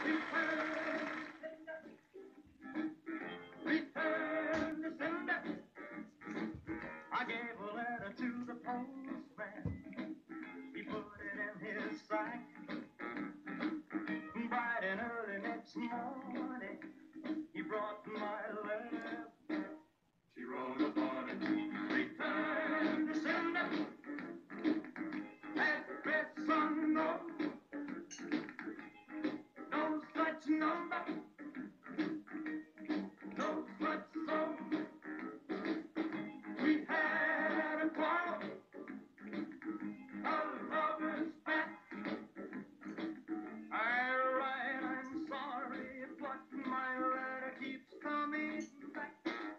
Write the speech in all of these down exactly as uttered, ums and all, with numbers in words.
Return to sender. I gave a letter to the postman. He put it in his sack. Bright and early next morning, he brought my letter. She wrote upon it. Return to sender. Address unknown. No such number. No such phone. We had a quarrel. A lover's back. I write, I'm sorry, but my letter keeps coming back.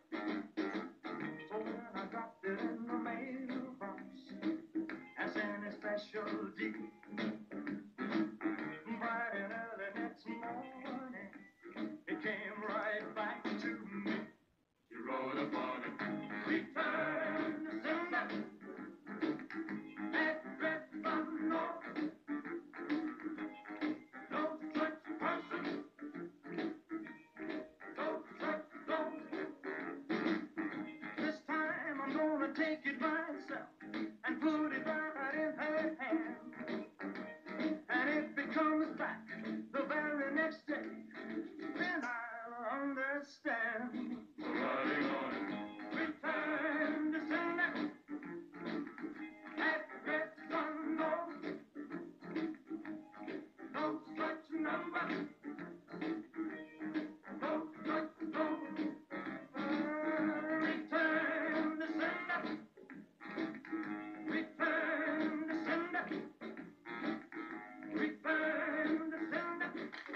So when I dropped it in the mailbox, as any special deed, bright and early next morning, it came right back to me. You wrote upon it. Return to sender. Address unknown. No such person. No such zone. This time I'm gonna take it myself and put it right in her hand. And if it comes back the very next day, then I'll understand. Writing on it. Return to sender. Address unknown. No such number. No such phone. Return to sender. Return to sender. Return to sender.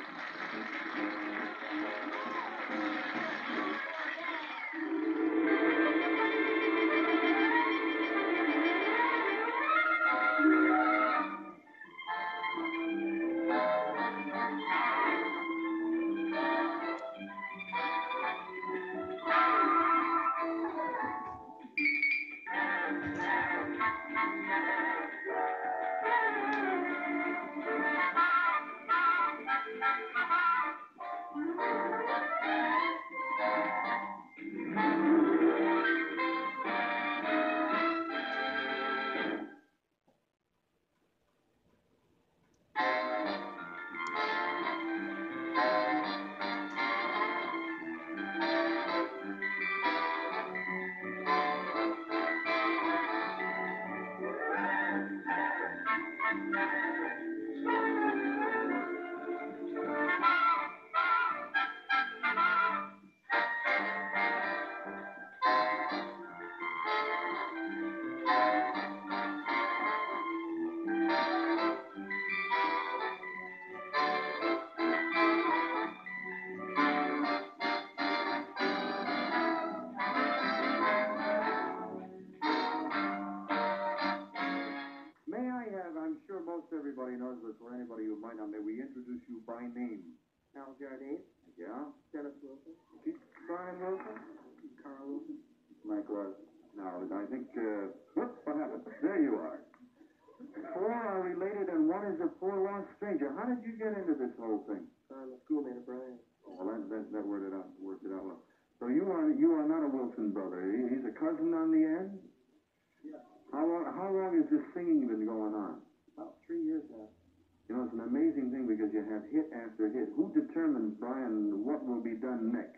May I have, I'm sure most everybody knows this, for anybody who might not, may we introduce you by name? Al Jardine, Yeah? Dennis Wilson, Brian Wilson? Carl Wilson. Mike was. Now, I think, uh, whoops, what happened? There you are. Four are related and one is a forlorn stranger. How did you get into this whole thing? I'm a schoolmate of Brian. Oh, well, that, that, that worked it out, worked it out well. So you are, you are not a Wilson brother. He- He's a cousin on the end? Yeah. How long, how long has this singing been going on? About three years now. You know, it's an amazing thing because you have hit after hit. Who determines, Brian, what will be done next?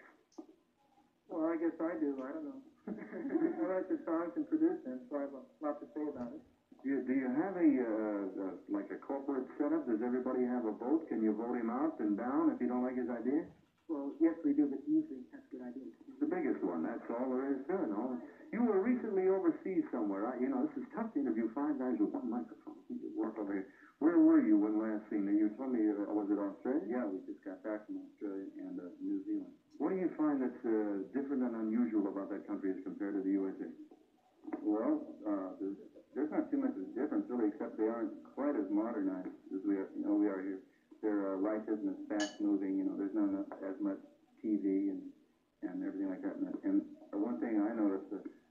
Well, I guess I do. I don't know. I write the songs and produce them, so I have a lot to say about it. Do you, do you have a, uh, uh, like a corporate setup? Does everybody have a vote? Can you vote him out and down if you don't like his idea? Well, yes, we do, but usually that's a good idea. He's the biggest one. That's all there is to it. No? You were recently overseas somewhere. I, you know, this is tough to interview five guys with one microphone. You could work over here. Where were you when last seen? You told me, uh, was it Australia? Yeah, we just got back from Australia and uh, New Zealand. What do you find that's uh, different and unusual about that country as compared to the U S A? Well, uh, there's, there's not too much of a difference really, except they aren't quite as modernized as we are, you know, we are here. Their uh, life isn't as fast moving. You know, there's not enough, as much T V and and everything like that. And, and uh, one thing I noticed, uh,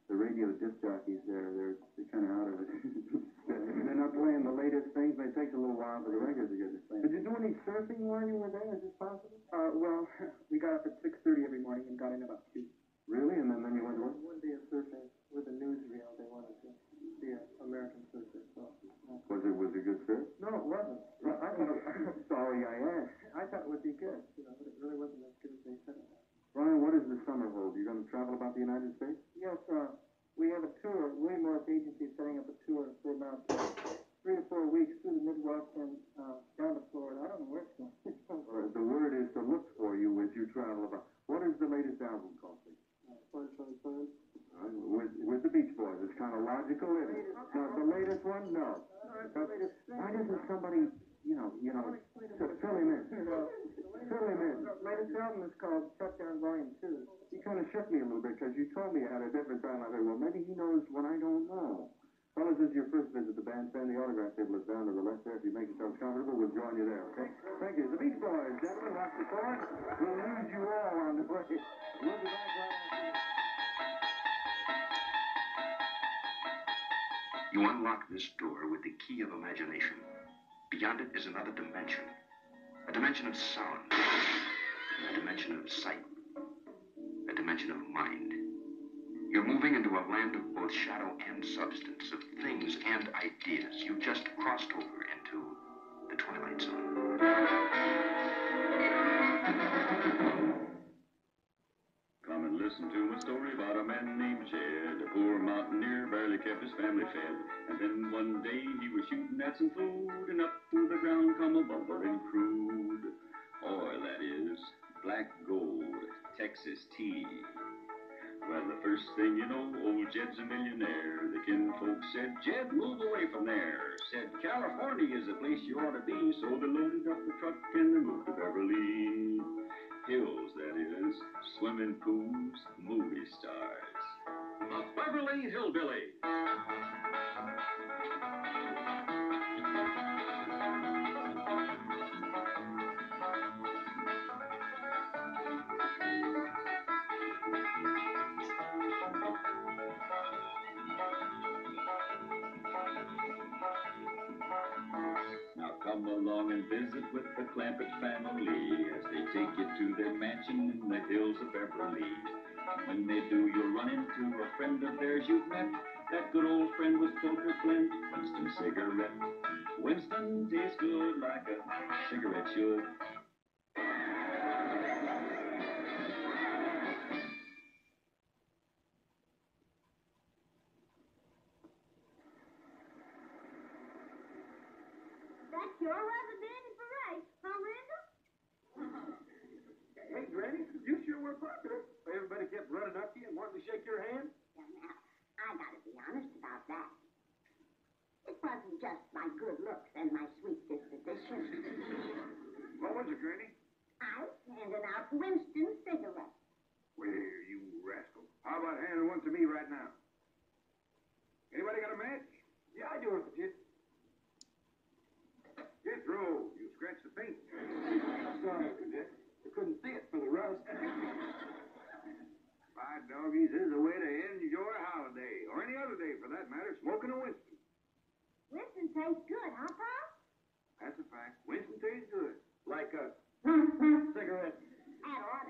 the radio disc jockeys there, they're, they're kind of out of it. They're not playing the latest things, but it takes a little while for the records to get to play. Did you do any surfing while you were there? Is this possible? Uh, well, we got up at six thirty every morning and got in about two. Really? And then, then you went to work? One day of surfing with a newsreel, they wanted to see an American surfer, so. Uh, Was it, was it good surf? no, it wasn't. Well, I thought it, Sorry, I asked. I thought it would be good, you know, but it really wasn't as good as they said it was. Brian, what does the summer hold? You going to travel about the United States? Yes, uh, we have a tour. William Agency is setting up a tour for about three to four weeks through the Midwest and uh, down to Florida. I don't know where it's going. Uh, the word is to look for you as you travel about. What is the latest album called, please? Uh, Florida, Florida, Florida. Uh, with, with the Beach Boys. It's kind of logical, isn't it? No, the latest one? No. Why doesn't somebody, you know, you know, fill him in? Fill him in. The latest album is called Shutdown Volume two. He kind of shook me a little bit because you told me it had a different sound. I said, well, maybe he knows what I don't know. Fellas, this is your first visit to the bandstand. The autograph table is down to the left there. If you make yourselves comfortable, we'll join you there, okay? Thank you. The Beach Boys, gentlemen, watch the court. We'll lose you all on the way. We'll be back right after this. You unlock this door with the key of imagination. Beyond it is another dimension. A dimension of sound. A dimension of sight. A dimension of mind. You're moving into a land of both shadow and substance, of things and ideas. You just crossed over into the Twilight Zone. Come and listen to a story about a man named Jed. A poor mountaineer barely kept his family fed. And then one day he was shooting at some food, and up through the ground come a bubbling crude oil, that is, black gold, Texas tea. Well, the first thing you know, old Jed's a millionaire. The kinfolk said, Jed, move away from there. Said, California is the place you ought to be. So they loaded up the truck and they moved to Beverly Hills, that is, swimming pools, movie stars. The Beverly Hillbillies. Now come along and visit with the Clampett family as they take you to their mansion in the hills of Beverly. When they do, you'll run into a friend of theirs you've met. That good old friend was Poker Flint, Winston Cigarette. Winston tastes good like a cigarette should. That sure was a dandy parade, huh, Randall? Hey, Granny, you sure were popular. Everybody kept running up to you and wanting to shake your hand. Well, now, I gotta be honest about that. It wasn't just my good looks and my sweet disposition. What was it, Granny? I was handing out Winston cigarettes. Well, you rascal. How about handing one to me right now? Anybody got a match? Yeah, I do it, Jit. Jethro, you scratched the paint. Sorry, Cadet. I couldn't see it for the rust. By doggies, this is a way to end your holiday, or any other day for that matter, smoking a Winston. Winston tastes good, huh, Pop? That's a fact. Winston tastes good. Like a cigarette. At order.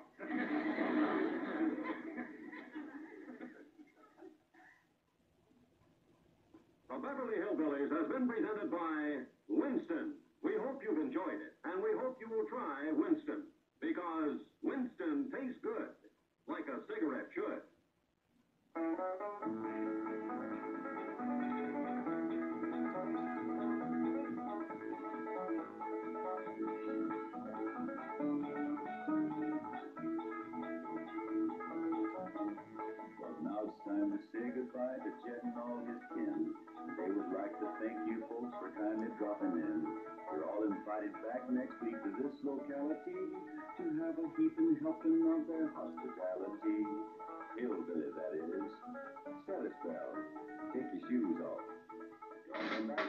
The Beverly Hillbillies has been presented by Winston. We hope you've enjoyed it, and we hope you will try Winston, because Winston tastes good, like a cigarette should. Well, now it's time to say goodbye to Jed and all his kin. They would like to thank you folks for kindly dropping in. You're all invited back next week to this locality to have a heaping helping of their hospitality. Hillbilly, that is. Set a spell. Take your shoes off. Y'all come back.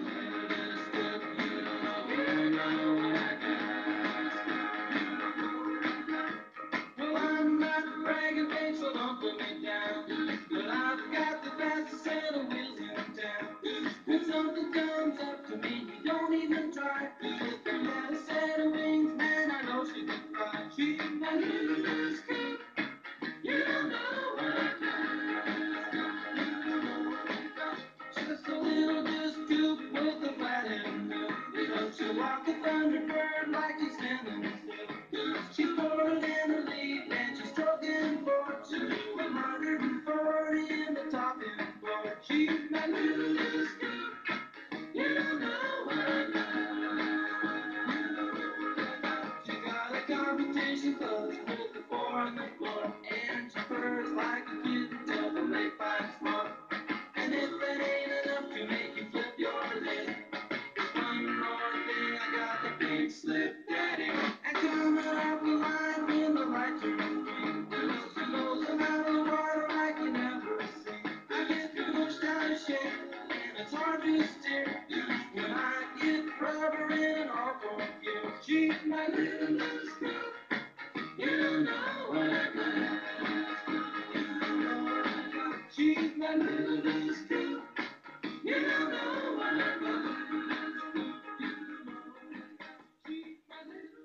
Well, I'm not bragging, thanks for lumping me down, but I've got my little blue scoop. You don't know what I got. Just a little blue scoop with a flat end mill. It helps you walk a thunderbird like she's standing still. She's boarded in a lead and she's stroking for two. one hundred forty in the top end floor. She's my little blue scoop. You don't know what I got. She got a competition cause with the four on the floor. And she purrs like a kitten till the lake five smart. And if that ain't enough to make you flip your lid, there's one more thing, I got the pink slip daddy. And coming off the line when the light turns green, she blows them out of the water like you never seen. I get pushed out of shape and it's hard to steer when I get rubber in an all-four gear. She's my little blue scoop. You don't know what I got. She's my little blue scoop. You don't know what I got. She's my little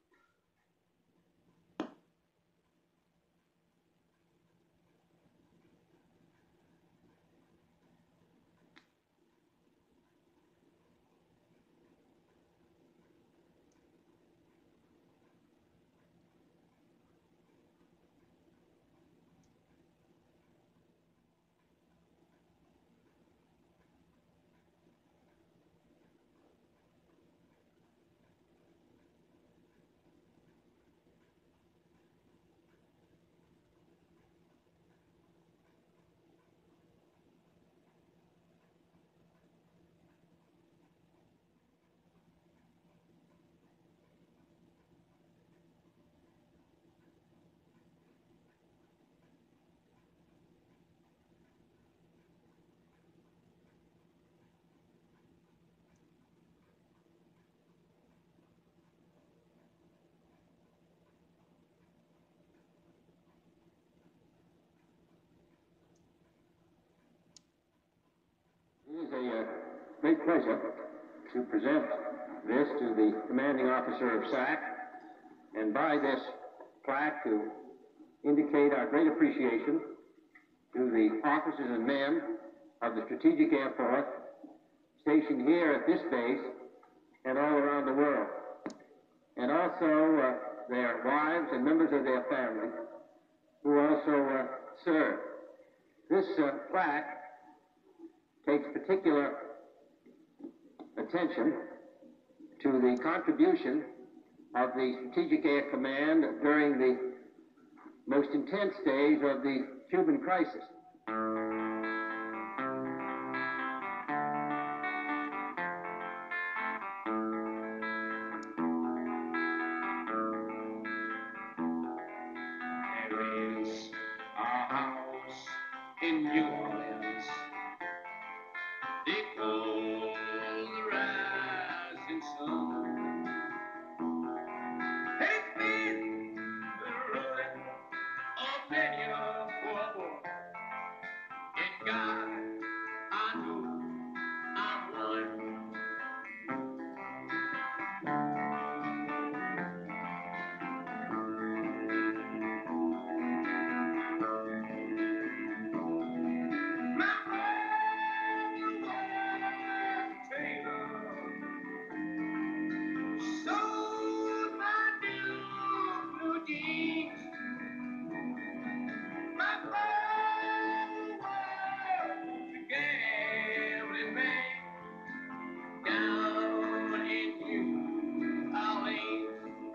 It is a uh, great pleasure to present this to the commanding officer of S A C, and by this plaque to indicate our great appreciation to the officers and men of the Strategic Air Force stationed here at this base and all around the world, and also uh, their wives and members of their families who also uh, serve. This uh, plaque takes particular attention to the contribution of the Strategic Air Command during the most intense days of the Cuban crisis. There is a house in New Orleans they call the rising sun. It's been the ruin of many a poor boy. In God, I know I'm one. My father was a tailor, sold my new blue jeans. My father was a gambling man down in New Orleans.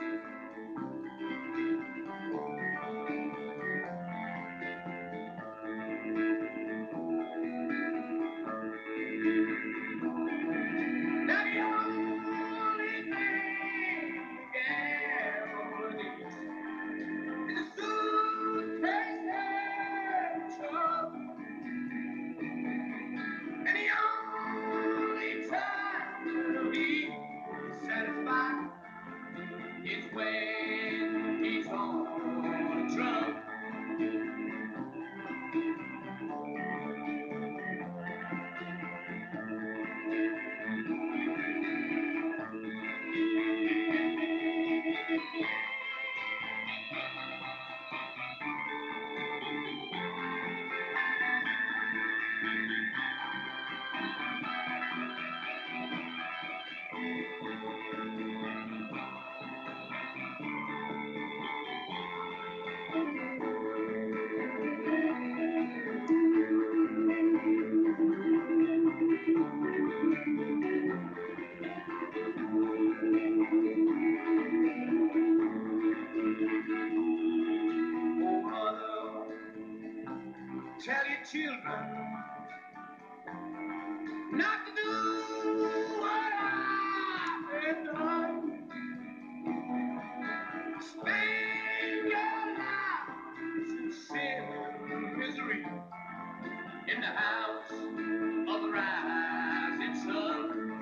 Now the only thing the gambler needs is a suitcase and trouble. And the only time that he's satisfied is when he's on a drum. children not to do what I had done. Spend your lives in sin and misery in the house of the rising sun.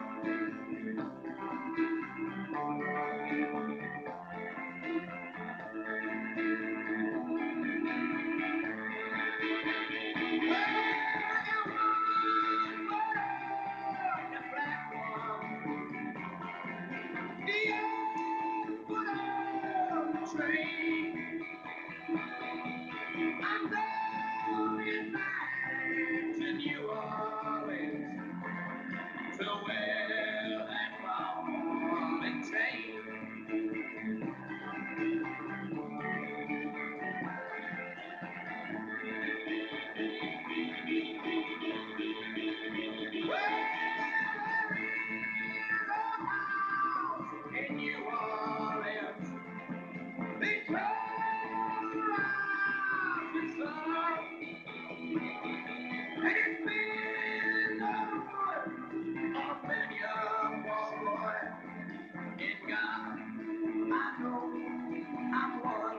I'm going back to New Orleans to wear that ball and chain. In New Orleans, they close their eyes with sun, and it's been the ruin of many a poor boy. In God, I know I'm one.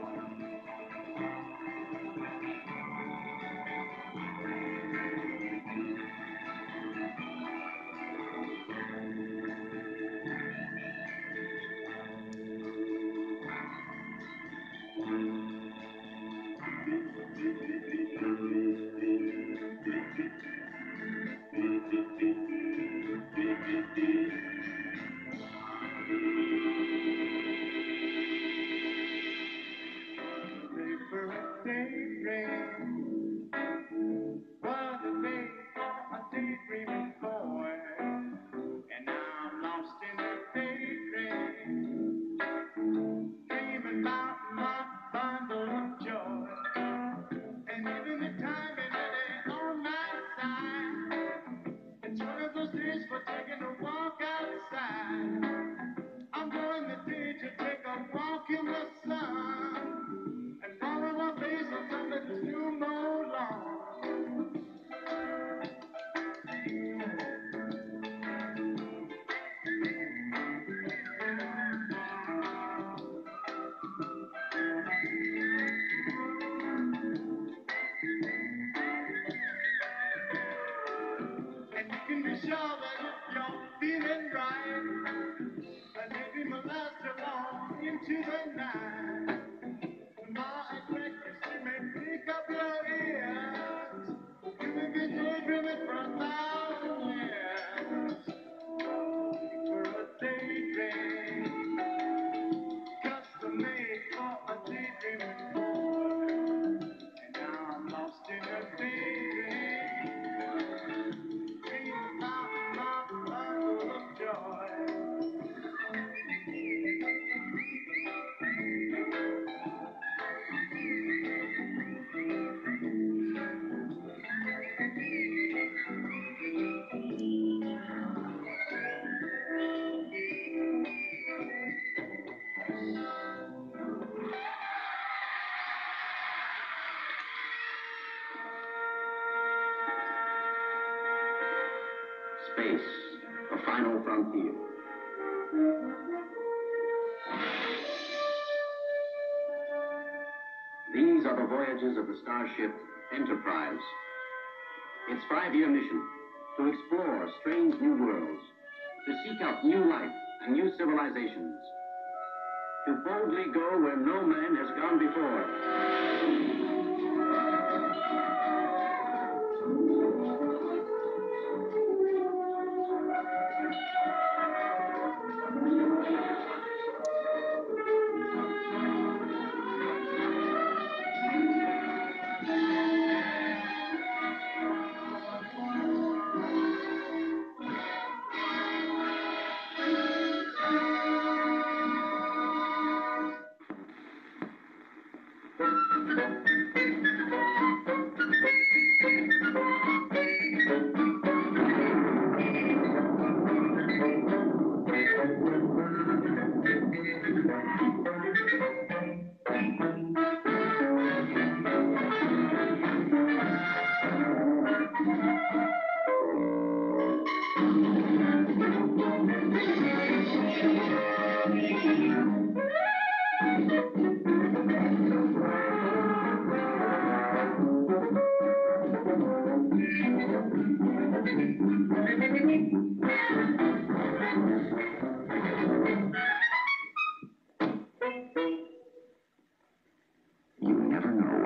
Daydream, what a day for a daydreaming boy, and I'm lost in a daydream, dreaming about my bundle of joy, and even the time and day on my side, it's one of those days for taking a walk outside. I'm going the day to take a walk in the sun, and follow the face of some that's new more long. And you can be sure that if you're feeling right, that maybe will last you long into the night. My electricity may pick up your ears. You may be daydreaming for a thousand years. For a daydream, custom made for a daydreaming boy. And now I'm lost in a daydream, dreaming about my bundle of joy. Space, the final frontier. These are the voyages of the starship Enterprise. Its five-year mission, to explore strange new worlds, to seek out new life and new civilizations, to boldly go where no man has gone before.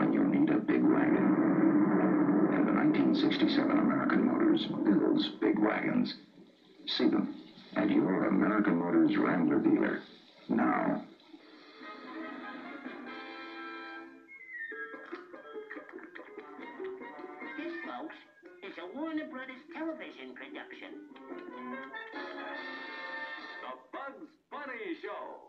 when you need a big wagon. And the nineteen sixty-seven American Motors builds big wagons. See them at your American Motors Wrangler dealer now. This, folks, is a Warner Brothers television production. The Bugs Bunny Show.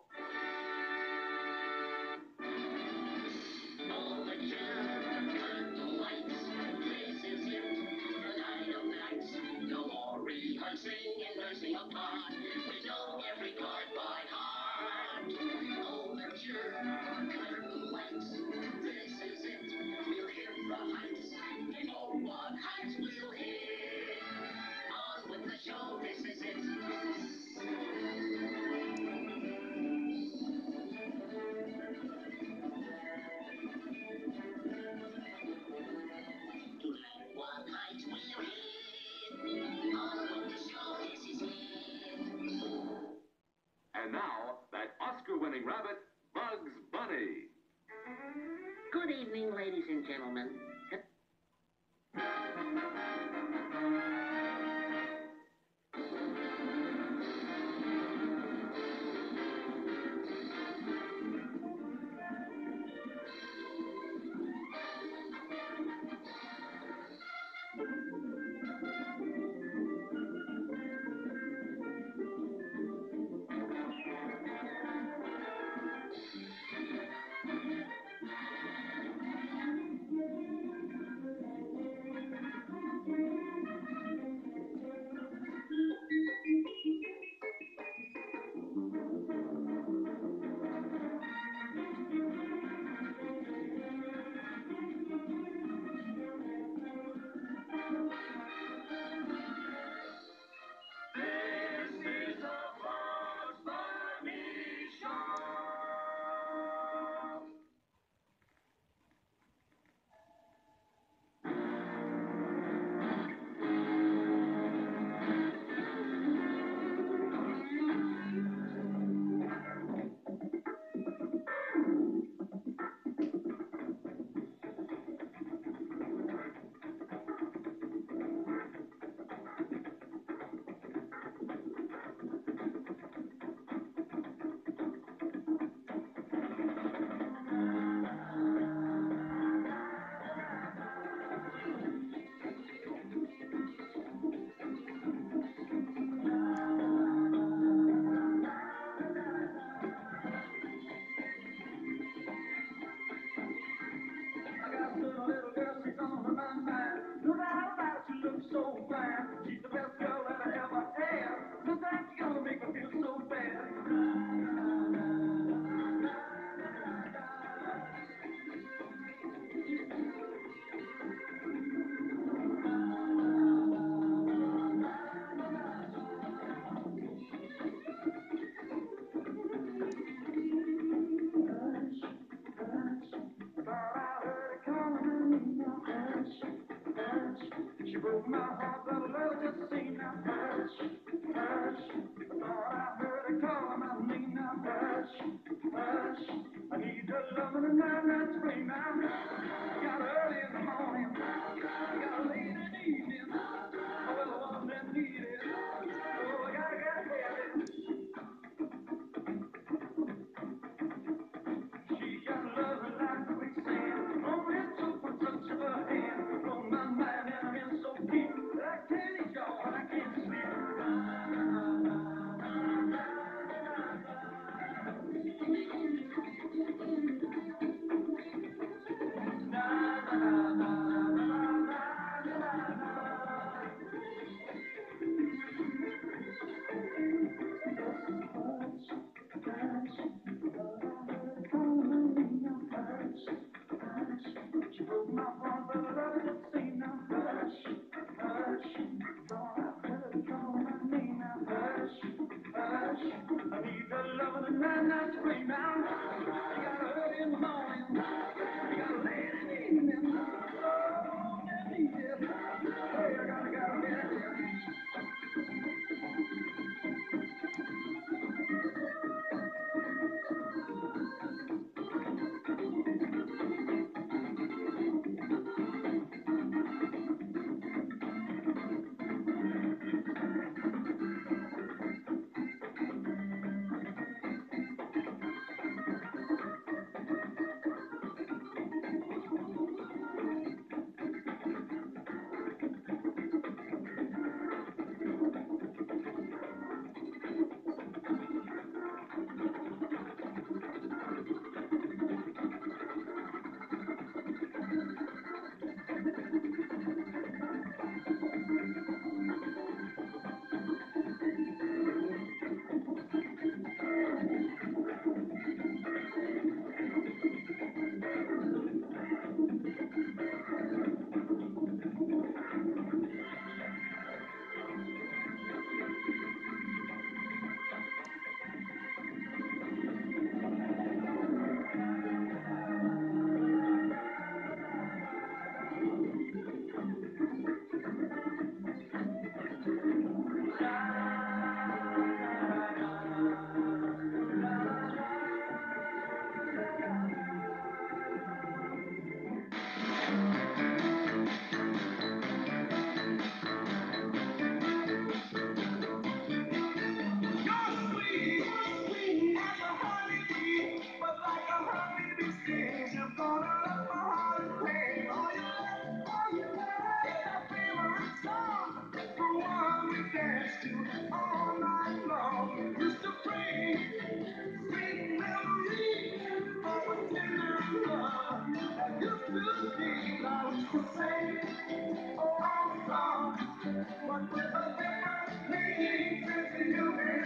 All the curtain lights, this is it, the night of nights. No more rehearsing and nursing apart. We know every part by heart. Overture, curtain lights, this is it. We'll hit the heights, and oh, what heights we'll hit. On with the show, this is it. What heights we'll hit. On with the show, this is it. And now, that Oscar-winning rabbit, Bugs Bunny. Good evening, ladies and gentlemen.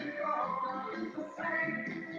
the same.